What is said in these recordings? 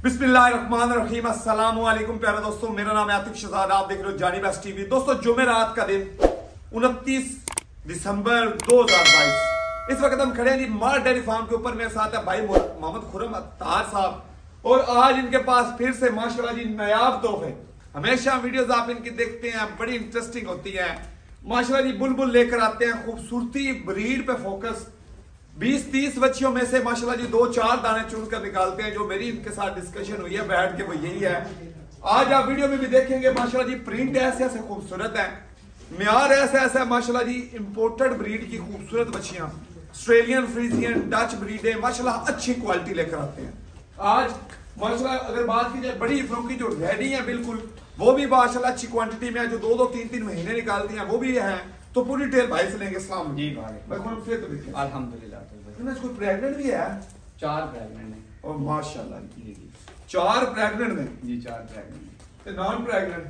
बिस्मिल्लाहिर्रहमानिर्रहीम, अस्सलाम वालेकुम प्यारे दोस्तों, मेरा नाम है आतिफ शहजाद, आप देख रहे हो जानी बेस्ट टीवी। दोस्तों जुमेरात का दिन 29 दिसंबर 2022, इस वक्त हम खड़े हैं जी मार डेयरी फार्म के ऊपर। मेरे साथ है भाई मोहम्मद खुर्रम अत्तार साहब, और आज इनके पास फिर से माशाल्लाह जी नायाब तोहफे। हमेशा वीडियोस आप इनकी देखते हैं, बड़ी इंटरेस्टिंग होती है माशाल्लाह जी। बुलबुल लेकर आते हैं, खूबसूरती ब्रीड पे फोकस। 20-30 बच्चियों में से माशाल्लाह जी 2-4 दाने चुन कर निकालते हैं। जो मेरी इनके साथ डिस्कशन हुई है बैठ के वो यही है। आज आप वीडियो में भी देखेंगे माशाल्लाह जी प्रिंट ऐसे ऐसे खूबसूरत है, म्यार ऐसा ऐसा है माशाल्लाह जी। इंपोर्टेड ब्रीड की खूबसूरत बच्चियां, ऑस्ट्रेलियन, फ्रीजियन, डच ब्रीड है माशाल्लाह, अच्छी क्वालिटी लेकर आते हैं। आज माशाल्लाह अगर बात की जाए बड़ी इफरों की जो रेडी है बिल्कुल, वो भी माशाल्लाह अच्छी क्वांटिटी में है, जो 2-2, 3-3 महीने निकालती हैं वो भी है। तो पूरी डिटेल भाई से लेंगे। अस्सलाम जी भाई, अल्हम्दुलिल्लाह। कोई प्रेग्नेंट भी है? 4 प्रेग्नेंट है। और माशाल्लाह जी 4 प्रेग्नेंट में जी 4 प्रेग्नेंट है। नॉन प्रेग्नेंट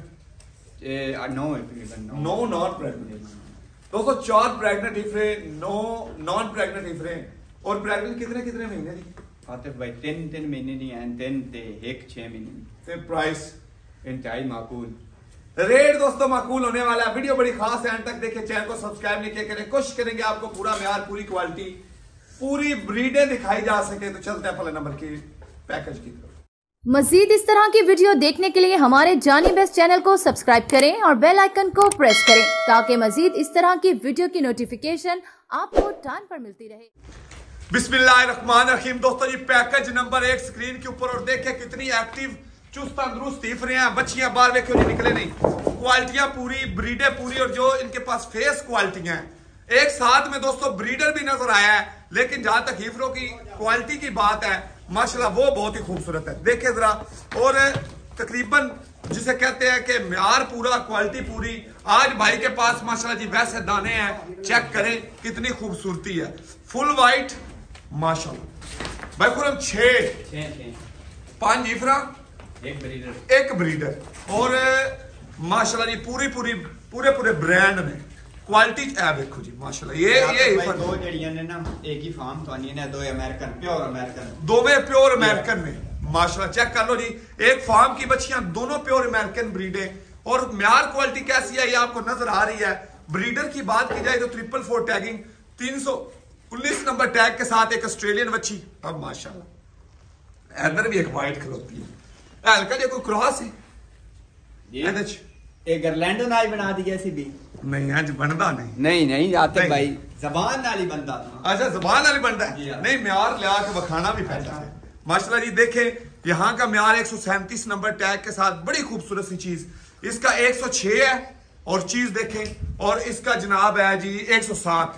9 है तकरीबन। 9 नॉन प्रेग्नेंट। दोस्तों 4 प्रेग्नेंट हिफरे, 9 नॉन प्रेग्नेंट हिफरे। और प्रेग्नेंट कितने कितने महीने की? आतिफ भाई 3 महीने नहीं है, 3 ते 1 6 महीने। फिर प्राइस इंतहाई माकूल रेट दोस्तों माकूल होने वाला है। वीडियो बड़ी खास है, एंड तक देखें, चैनल को सब्सक्राइब नहीं किया करें। कोशिश करेंगे आपको पूरा म्यार, पूरी क्वालिटी, पूरी ब्रीडें दिखाई जा सके। तो चलते हैं पहले नंबर की पैकेज की तरफ। मजीद इस तरह की वीडियो देखने के लिए हमारे जानी बेस्ट चैनल को सब्सक्राइब करें और बेल आइकन को प्रेस करें, ताकि मजीद इस तरह की वीडियो की नोटिफिकेशन आपको टाइम पर मिलती रहे। बिस्मिल्लाहिर्रहमानिर्रहीम। दोस्तों जी पैकेज नंबर 1 स्क्रीन के ऊपर, और देखिए कितनी एक्टिव चुस्त तंदुरुस्त दिख रहे हैं बच्चियां। बाहर देखियो जी निकले नहीं, क्वालिटियां पूरी, ब्रीडें पूरी, और जो इनके पास फेस क्वालिटियां हैं एक साथ में दोस्तों ब्रीडर भी नजर आया है। लेकिन जहां तक हीफरों की क्वालिटी की बात है माशाल्लाह वो बहुत ही खूबसूरत है। देखिए जरा, और तकरीबन जिसे कहते हैं कि म्यार पूरा, क्वालिटी पूरी। आज भाई के पास माशाल्लाह जी वैसे दाने हैं, चेक करें कितनी खूबसूरती है। फुल वाइट माशाल्लाह। भाई खुरम 6 5 हीफरा, एक ब्रीडर, और माशाल्लाह जी पूरे ब्रांड में क्वालिटी है। देखो जी माशाल्लाह, ये दो जड़ियां ने ना, एक ही फार्म तो नहीं है, 2 अमेरिकन, प्योर अमेरिकन, दोवें प्योर अमेरिकन में माशाल्लाह। चेक कर लो जी, एक फार्म की बच्चियां, दोनों प्योर अमेरिकन ब्रीडें। और म्यार क्वालिटी कैसी है ये आपको नजर आ रही है। ब्रीडर की बात की जाए तो 444 टैगिंग, 319 नंबर टैग के साथ एक ऑस्ट्रेलियन बच्ची। अब माशाल्लाह इधर भी एक वाइट खलोती है, हल्का जो कोई क्रॉस है एक गर्लैंडो नाल बना दिया सी भी नहीं आज बनता नहीं आते भाई जबान नाल ही बनता। अच्छा जबान नाल बनता है, नहीं म्यार लिया के बखाना भी पैदा है माशाल्लाह जी। देखें यहाँ का म्यार 137 नंबर टैग के साथ, बड़ी खूबसूरत सी चीज। इसका 106 है, और चीज देखें, और इसका जनाब है जी 107।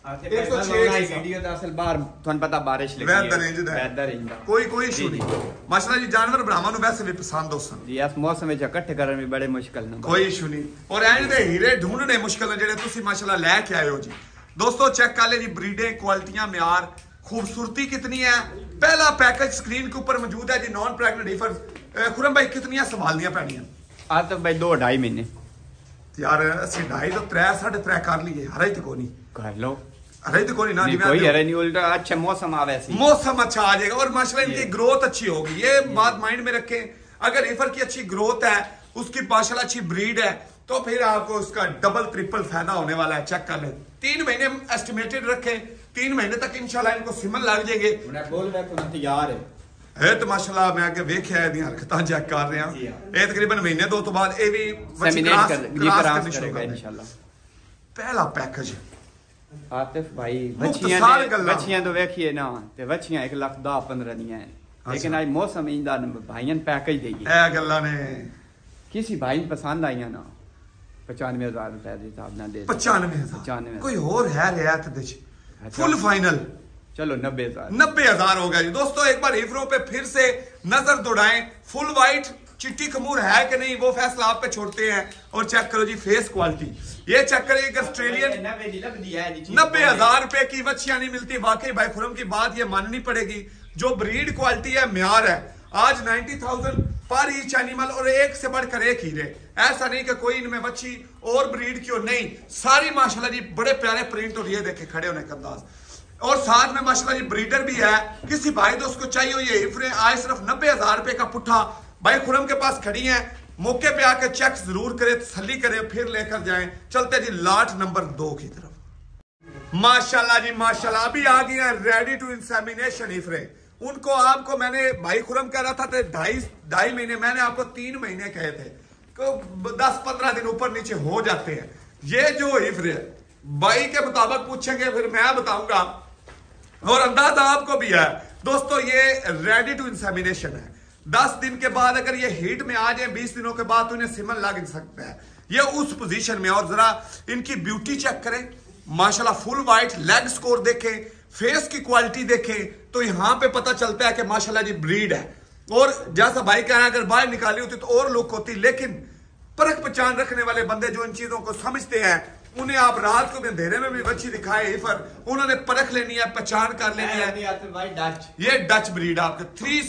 कोई इशू नहीं माशाल्लाह जी। जानवर ब्राह्मण वैसे भी पसंद हो मौसम में इकट्ठे करने में बड़े मुश्किल न, कोई इशू नहीं। और एंड हीरे ढूंढने मुश्किल जेडे तुसी माशाल्लाह लेके आए हो जी। दोस्तों चेक कर ले जी, ब्रीडें, क्वालिटियां, म्यार, खूबसूरती कितनी है। पहला पैकेज स्क्रीन के ऊपर मौजूद है जी, नॉन प्रेग्नेंट हीफर। खुरम भाई कितनी संभालनियां पैनियां? तो भाई 2-2.5 महीने यार, असि 2.5 तो 3-3.5 कर लिए, हरे तो कोनी कर लो। अरे तो कोई ना, कोई हरे नहीं, उल्टा अच्छा मौसम आ, वैसे मौसम अच्छा आ जाएगा, और माशाल्लाह इनकी ग्रोथ अच्छी होगी। ये बात माइंड में रखें, अगर हीफर की अच्छी ग्रोथ है, उसकी माशाल्लाह अच्छी ब्रीड है, तो फिर आपको उसका डबल ट्रिपल फायदा होने वाला है। चेक कर ले, 3 महीने एस्टिमेटेड रखें, 3 महीने तक इंशाल्लाह इनको सिमन लग जाएंगे। तैयार है तो माशाल्लाह मैं आगे वेख्या दी हरकतां चेक कर रहे हैं। ये तकरीबन महीने 2 तो बाद ये भी इंशाल्लाह। पहला पैकेज आतिफ भाई बच्चियां तो वेखिए ना, ते बच्चियां 1,10,15 दी हैं, लेकिन आज मौसम इंदा भाईयां पैकेज देगी ए गल्ला ने किसी भाई पसंद आईया ना 95,000 रुपए के हिसाब ना दे 95,000 कोई और है रियायत दे फुल फाइनल। चलो 90,000 हो गया जी। दोस्तों एक बार हीफरों पे फिर से नजर दौड़ाएं, फुल वाइट चिट्टी खमूर है कि नहीं वो फैसला आप पे छोड़ते हैं। और चेक करो जी फेस क्वालिटी, ये चेक करिए ऑस्ट्रेलियन 90,000 रुपए की बच्चियां नहीं मिलती। वाकई भाई खुरम की बात ये माननी पड़ेगी, जो ब्रीड क्वालिटी है, म्यार है। आज 90,000 पर ईच एनिमल, और एक से बढ़कर एक हीरे। ऐसा नहीं कि कोई इनमें बच्ची और ब्रीड की हो, नहीं, सारी माशाल्लाह जी बड़े प्यारे प्रिंट। और ये देखे खड़े होने का अंदाज, और साथ में माशाल्लाह जी ब्रीडर भी है। किसी भाई दोस्त को चाहिए हो ये हिफरे आए सिर्फ 90,000 रुपए का पुट्ठा भाई खुरम के पास खड़ी है। मौके पे आकर चेक जरूर करे, तसल्ली करे, फिर लेकर जाएं। चलते जी लाट नंबर 2 की तरफ। माशाल्लाह जी माशाल्लाह, अभी आ गई है रेडी टू इंसेमिनेशन हिफरे। उनको आपको मैंने भाई खुरम कह रहा था 2.5 महीने, मैंने आपको 3 महीने कहे थे, 10-15 दिन ऊपर नीचे हो जाते हैं। ये जो हिफरे भाई के मुताबिक पूछेंगे फिर मैं बताऊंगा, और अंदाजा आपको भी है दोस्तों, ये रेडी टू इंसेमिनेशन है। 10 दिन के बाद अगर ये हीट में आ जाए 20 दिनों के बाद तो इन्हें सीमन लग सकता है, ये उस पोजीशन में। और जरा इनकी ब्यूटी चेक करें माशाल्लाह, फुल वाइट, लेग स्कोर देखें, फेस की क्वालिटी देखें तो यहां पे पता चलता है कि माशाल्लाह जी ब्रीड है। और जैसा भाई कह रहा है अगर बाहर निकाली होती तो और लुक होती, लेकिन परख पहचान रखने वाले बंदे जो इन चीजों को समझते हैं, उन्हें आप रात को भी अंधेरे में भी बच्ची दिखाए हिफर, उन्होंने परख लेनी है, पहचान कर लेनी है। ये डच ब्रीड आपके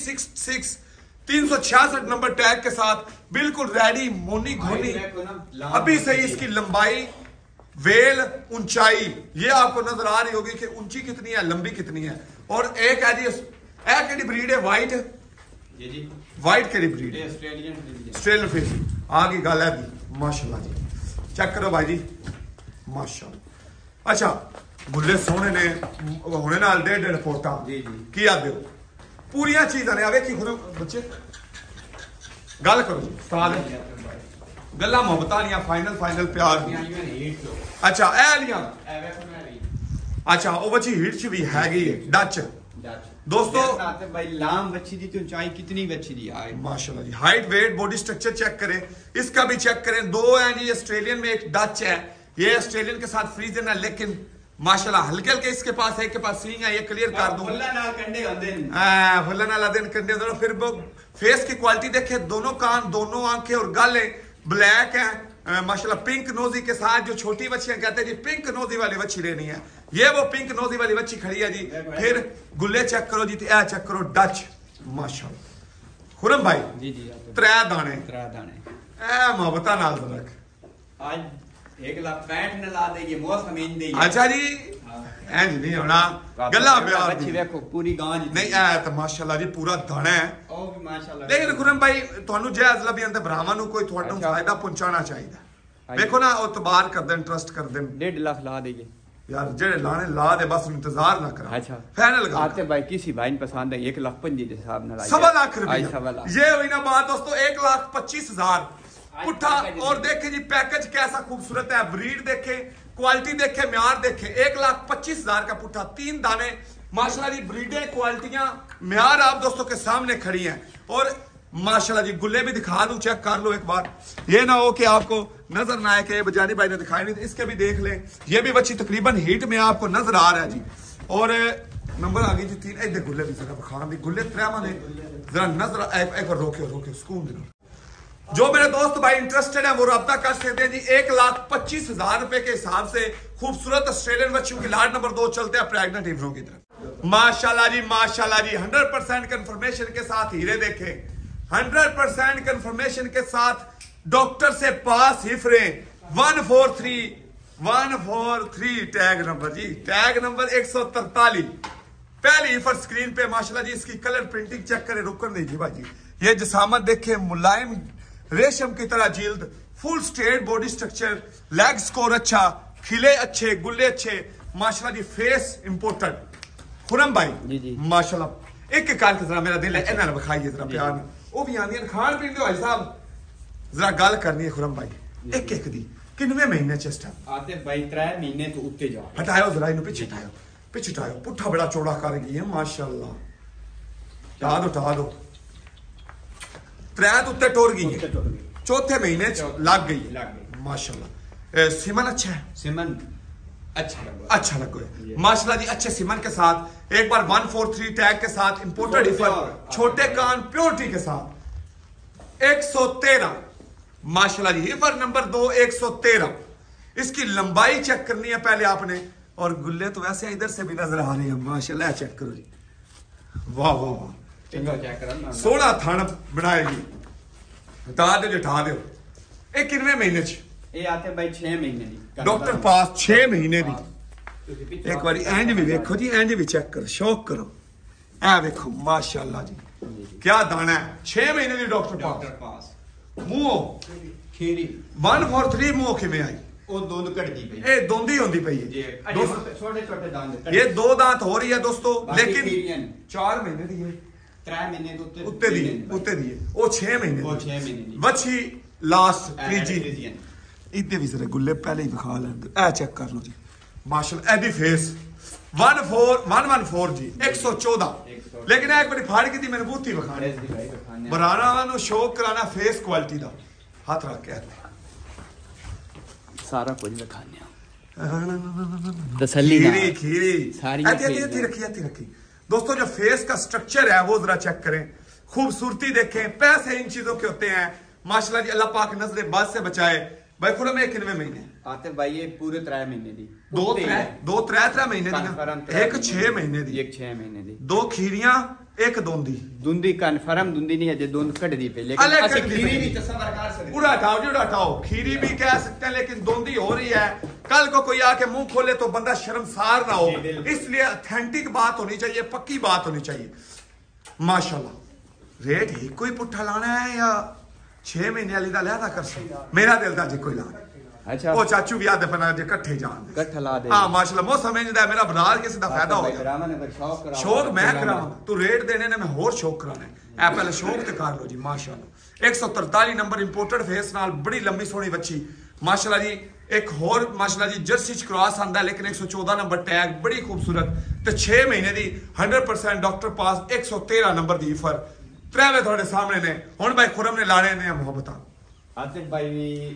366 नंबर टैग के साथ बिल्कुल रेडी, मोनी घोनी। अभी से इसकी लंबाई, वेल, ऊंचाई ये आपको नजर आ रही होगी कि ऊंची कितनी है, लंबी कितनी है। और एक है जी ब्रीड है व्हाइट, व्हाइट केड़ी ब्रीड है, ऑस्ट्रेलियन फिश। आगे गल है माशाल्लाह जी, चेक करो भाई जी माशाल्लाह। अच्छा गुल्ले सोने ने होने नाल 1.5 फोटा की आदे हो पूरिया चीज़ा ने। आवे की खुद बच्चे गल करो जी, गल्ला मोहब्बत फाइनल प्यार। अच्छा अच्छा वो बच्ची हिट च भी हैगी डच दोस्तों। भाई लाम बच्ची दी ऊंचाई कितनी बच्ची दी है माशाल्लाह जी, height, weight, body structure check करें, इसका भी चेक करें। 2 है जी, ऑस्ट्रेलियन में एक डच है, ये ऑस्ट्रेलियन के साथ फ्रीजन है, लेकिन माशाल्लाह हल्के हल्के इसके पास है, एक के पास सींग है, ये क्लियर कर दूं। फुल्ला नाल कंडे होंदे फिर फेस की क्वालिटी देखे, दोनों कान, दोनों आंखें और गाले ब्लैक है माशाल्लाह। पिंक नोजी के साथ जो छोटी बच्चियां कहते हैं जी पिंक नोजी वाली बच्ची लेनी है, ये वो पिंक नोजी वाली बच्ची खड़ी है जी। फिर गुल्ले चेक करो जी, ए चेक करो डच माशाल्लाह। खुरम भाई जी 3 दाने ए मोहब्बता नाल रख आज 1,65,000 न ला देगी मौसम इन दे। अच्छा जी इंज नहीं होना गल्ला प्यार अच्छी देखो पूरी गांव नहीं है तो माशाल्लाह जी पूरा दाना है ओ भी माशाल्लाह। लेकिन खुरम भाई ਤੁਹਾਨੂੰ ਜਾਇਜ਼ ਲੱਭੀ ਤੇ ਭਰਾਵਾਂ ਨੂੰ ਕੋਈ ਤੁਹਾਨੂੰ ਫਾਇਦਾ ਪਹੁੰਚਾਉਣਾ ਚਾਹੀਦਾ। ਵੇਖੋ ਨਾ ਉਹ ਤਬਾਰ ਕਰਦੇ ਨੇ, ਟਰਸਟ ਕਰਦੇ ਨੇ। 1.5 लाख ला देंगे यार जेड़े लाने ला दे, बस इंतजार ना करा। अच्छा फाइनल लगा आते भाई किसी भाई ने पसंद है 1,05,000 के हिसाब ना 1.25 लाख रुपया। ये हुई ना बात दोस्तों, 1,25,000 पुट्ठा। और देखे जी पैकेज कैसा खूबसूरत है, ब्रीड देखे, क्वालिटी देखे, म्यार देखे। 1,25,000 का पुट्ठा, 3 दाने माशाल्लाह जी, ब्रीडें, क्वालिटियां, म्यार आप दोस्तों के सामने खड़ी हैं। और माशाल्लाह जी गुल्ले भी दिखा दूं, चेक कर लो एक बार, ये ना हो कि आपको नजर ना आए कि बजानी भाई ने दिखाई नहीं, इसके भी देख लें। ये भी बच्ची तकरीबन हीट में आपको नजर आ रहा है जी। और नंबर आ गई जी 3। इधर गुल्ले भी जरा बखान दी, गुल्ले 3 दे जरा नजर एक बार रोके सुकून दे। जो मेरे दोस्त भाई इंटरेस्टेड है वो रब्ता कर सकते हैं जी। 1,25,000 रुपए के हिसाब से खूबसूरत ऑस्ट्रेलियन बच्चियों की लाट नंबर 2 चलते हैं प्रेग्नेंट हिफरों की तरफ। माशाल्लाह जी 100% कंफर्मेशन के साथ हीरे देखे, 100% कंफर्मेशन के साथ डॉक्टर से पास हिफरे। 143 टैग नंबर जी, टैग नंबर 143 पहली हिफर स्क्रीन पे माशाल्लाह जी। इसकी कलर प्रिंटिंग चेक करें, रुकन दीजिए भाई, ये जसामत देखे, मुलायम रेशम की तरह जिल्द, full straight body structure, leg score अच्छा, खिले अच्छे, गुल्ले अच्छे माशाल्लाह जी। फेस इंपोर्टेड खुरम भाई जी माशाल्लाह। एक कार जरा मेरा दिल है इन्हें बखाइए जरा प्यार में, वो भी आंदी खान पीन दो भाई साहब, जरा गल करनी है खुरम भाई एक दी किन्वे महीने चेस्ट आते भाई 3 महीने तो उत्ते जाओ। हटाओ जरा इन्हें पीछे हटाओ, पुट्ठा बड़ा चौड़ा कर गई है माशाल्लाह। टा दो 3 उत्ते टोर गई है, 4थे महीने लग गई माशाल्लाह। सिमन अच्छा है, सिमन अच्छा लग गया माशाल्लाह जी। अच्छे सिमन के साथ एक बार 143 टैग के साथ इंपोर्टेड हिफर, छोटे कान, प्योरिटी के साथ 113 माशाल्लाह जी। Heifer number 2 113। इसकी लंबाई चेक करनी है पहले आपने, और गुल्ले तो वैसे इधर से भी नजर आ रहे हैं माशाल्लाह। चेक करो जी, वाह वाह वाह, सोना थान बनाएगी। हटा दो। ये कितने महीने ये आते भाई 6 महीने दी डॉक्टर पास 6 महीने दी एक बार इंज भी देखो जी, इंज भी चेक करो, शौक करो, ऐ देखो माशाल्लाह जी क्या दाना है। 6 महीने की डॉक्टर पास। मुंह खीरी 143 मुंह किवें आई? ਉਹ ਦੁੱਧ ਕੱਢਦੀ ਪਈ ਇਹ ਦੋਂਦੀ ਹੁੰਦੀ ਪਈ ਹੈ ਜੀ। ਛੋਟੇ ਛੋਟੇ ਦੰਦ, ਇਹ 2 दांत हो रही है दोस्तों, लेकिन 4 महीने ਦੀ है, 3 ਮਹੀਨੇ ਦੇ ਉੱਤੇ ਦੀ ਹੈ। ਉਹ 6 ਮਹੀਨੇ ਉਹ 6 ਮਹੀਨੇ ਦੀ ਵੱਛੀ ਲਾਸਟ ਤੀਜੀ। ਇੱਥੇ ਵੀ ਜ਼ਰਾ ਗੁੱਲੇ ਪਹਿਲੇ ਹੀ ਵਿਖਾ ਲੈਂਦੇ, ਇਹ ਚੈੱਕ ਕਰ ਲਓ ਜੀ ਮਾਸ਼ਾਅੱਲਾ। ਇਹਦੀ ਫੇਸ 114 ਜੀ 114। लेकिन एक बारी फाड़ की थी मैंने बूथी विखाने बराना नु शौक कराना फेस क्वालिटी दा हाथ रख के सारा कुछ विखाने तसल्ली खीरी खीरी सारी रखी। दोस्तों जो फेस का स्ट्रक्चर है वो जरा चेक करें, खूबसूरती देखें, पैसे इन चीजों के होते हैं माशाल्लाह जी। अल्लाह पाक नजर बद से बचाए। भाई खुद में कितने महीने आतिफ भाई? ये पूरे 3 महीने दी, 3 महीने दी, एक 6 महीने दी, एक 6 महीने दी, 2 खीरियां एक दोंदी कन्फर्म दुंदी नहीं है जे दोंद कट दी पे, लेकिन असि खीरी भी तस्वर कर सकते हैं। पूरा हटाओ जी, हटाओ, खीरी भी कह सकते हैं, लेकिन दोंदी हो रही है। कल को कोई आके मुंह खोले तो बंदा शर्मसार ना हो, इसलिए ऑथेंटिक बात होनी चाहिए, पक्की बात होनी चाहिए माशाल्लाह। रेट ही कोई पुट्ठा लाना है या 6 महीने वाली का लिहाजा कर सकते? मेरा दिल था जी कोई लाना। अच्छा वो चाचू भी आदे पना जे इकट्ठे जान इकट्ठा ला दे। हां माशाल्लाह मो समझदा है मेरा बरार किसी दा फायदा हो गया। शौक मैं करावां, तू रेट देने ने मैं होर शौक कराना है। ए पहले शौक ते कर लो जी माशाल्लाह। 143 नंबर इंपोर्टेड फेस नाल बड़ी लंबी सोहनी बच्ची माशाल्लाह जी। एक होर माशाल्लाह जी जर्सी च क्रॉस आंदा है, लेकिन 114 नंबर टैग बड़ी खूबसूरत ते 6 महीने दी 100% डॉक्टर पास 113 नंबर दी फर। त्रेवे थोड़े सामने ने हुन भाई खुरम ने लाने ने मोहब्बत। आतिफ भाई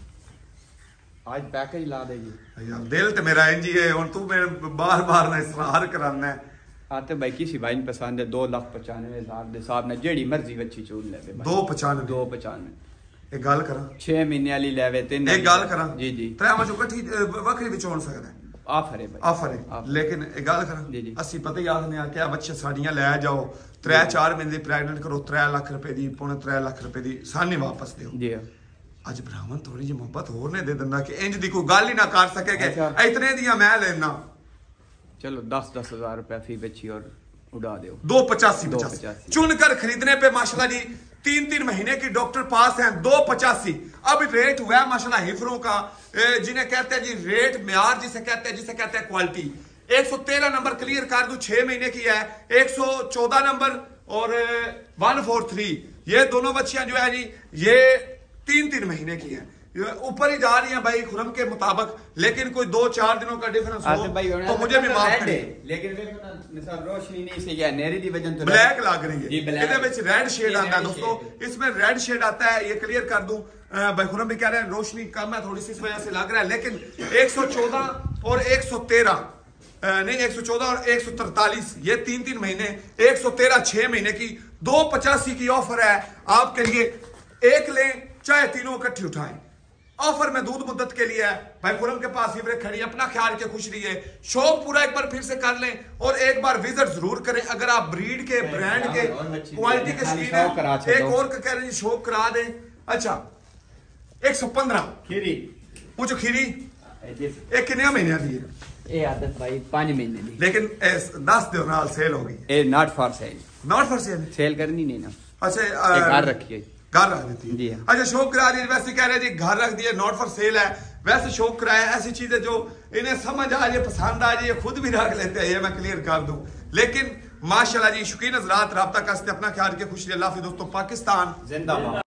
आज पैकेज ला देगी यार, दिल तो मेरा इंज ही है, हुन तू मेरे बार-बार ना इसरार कराना है। आतिफ भाई किसी भाई ने पसंद है 2,95,000 दे हिसाब ने जेड़ी मर्जी बच्ची चुन ले। 295 एक गल करा 6 महीने वाली लेवे ते एक गल करा जी जी त्रै जो इकट्ठी वखरी भी चुन सकदा है। ऑफर है भाई, ऑफर है, लेकिन एक गल करा असि पता ही आखने आ क्या बच्चे साड़ियां ले जाओ 3-4 महीने दी प्रेग्नेंट करो 3 लाख रुपए दी, 3 लाख रुपए दी सानी वापस दियो जी। अज ब्राह्मण थोड़ी जी मोहब्बत होर ने दे दिंदा कि इंज दी कोई गल ही ना कर सकेगे। इतने दियां मैं लेना, चलो 10-10 हजार रुपए फी बच्ची और उड़ा दो। 285 चुनकर खरीदने पे माशाल्लाह जी 3-3 महीने की डॉक्टर पास हैं 285। अब रेट हुआ है माशाल्लाह हिफरों का, जिन्हें कहते हैं जी रेट म्यार जिसे कहते हैं क्वालिटी। 113 नंबर क्लियर कर दूं 6 महीने की है, 114 नंबर और 143 ये दोनों बच्चियां जो है जी ये 3-3 महीने की है, ऊपर ही जा रही हैं भाई खुरम के मुताबिक, लेकिन कोई 2-4 दिनों का डिफरेंस हो तो मुझे भी माफ करें। लेकिन रोशनी नहीं से नेरी दी वजह तो ब्लैक लग रही है, इसके विच रेड शेड आता है दोस्तों, इसमें रेड शेड आता है, ये क्लियर कर दूं। भाई खुरम भी कह रहे हैं रोशनी कम है थोड़ी सी, इस वजह से लग रहा है, लेकिन 114 और 113 नहीं 114 और 143 ये 3-3 महीने, 113 6 महीने की 285 की ऑफर है आपके लिए। एक लें चाहे तीनों इकट्ठी उठाएं, ऑफर में दूध मुद्दत के लिए है। भाई खुरम के पास हिवरे खड़ी, अपना ख्याल के खुश रहिए, शौक पूरा एक बार फिर से कर लें और एक बार विजिट जरूर करें। अगर आप ब्रीड के ब्रांड के क्वालिटी के शौकीन हैं, एक और कह रहे हैं शौक करा दें। अच्छा 115 खीरी पूछो, खीरी एक कितने महीने दी है? ये आदत भाई 5 महीने दी, लेकिन 10 दिन नाल सेल हो गई। A not for sale, not for sale, sale करनी नहीं ना। अच्छा घर रखिए, घर रख देती है। अच्छा शौक करा दी, वैसे कह रहे जी घर रख दिए, नॉट फॉर सेल है, वैसे शौक कराया। ऐसी चीजें जो इन्हें समझ आ जाए, पसंद आ जाए, खुद भी रख लेते हैं, ये मैं क्लियर कर दूं। लेकिन माशाल्लाह जी शौकीन हज़रात राब्ता करते, अपना ख्याल के खुश रहिए। अल्लाह हाफ़िज़ दोस्तों, पाकिस्तान जिंदाबाद।